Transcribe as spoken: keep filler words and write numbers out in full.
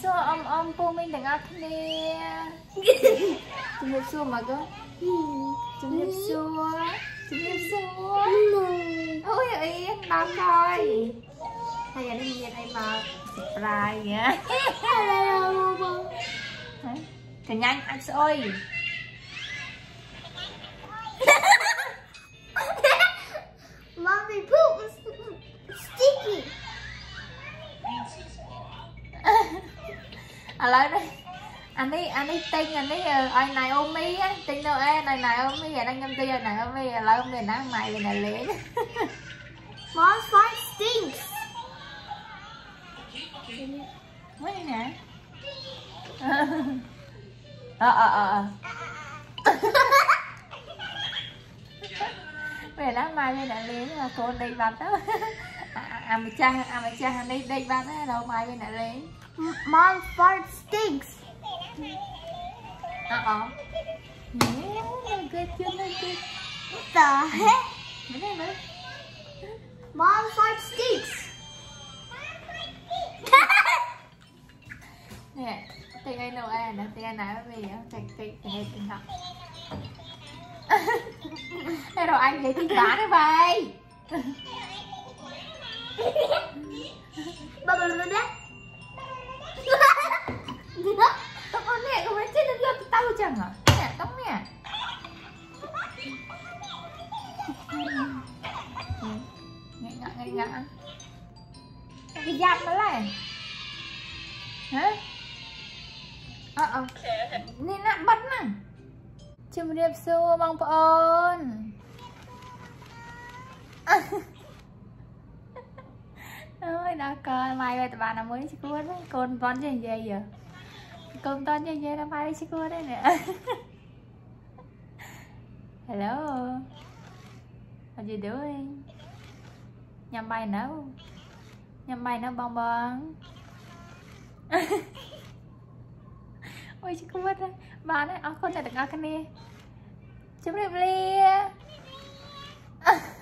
xua om om cô mình đừng ăn nè. Chụp hiệp xua mà cơ. Chụp hiệp xua. Chụp hiệp xua. Ôi ý đau coi. Hay là đi đây mà surprise vậy. Thì nhanh ăn xôi. Mommy poop is sticky. À lại đây. Anh ấy anh ấy tinh anh ấy anh này ôm mi á, tinh đâu ê này này ôm mi vậy đang ngâm tia này ôm mi lại ôm mi nắng mày về này liền. Mom's fart stinks. Mấy nè. Ờ ờ ờ ờ. Về nắng mày về này liền là cô đi vặt đó. À mà cha à mà cha đi đi vặt á đâu mày về này liền. Mom's fart stinks. Uh oh. Yeah, no good, good, no good. What the heck? Whatever. Mom's fart stinks. Nè, tiếng Anh đâu à, nè, tiếng Anh nói với mình á, tiếng tiếng tiếng Anh tiếng học. Đây rồi anh vậy tiếng bán đấy vậy. Bà bà bà bà. Tao con nè, không phải chết được chưa? Tao chẳng à? Nè, tóc nè. Ngại ngại ngại ngại. Cái giáp nó này. Hả? Ờ ờ. Nên nè, bắt nè. Chùm điệp xua bông bà ơn. Ôi đã coi mai về tụi bạn nào mới chứ cô đấy. Con con gì vậy giờ? Con con gì vậy là mai đi chứ cô đấy nè. Hello. What you doing? Nhằm bay nấu. Nhằm bay nấu bong bong. Ôi chứ cô biết đấy. Bạn ấy, con này đừng ăn cái này. Chúc đẹp lia.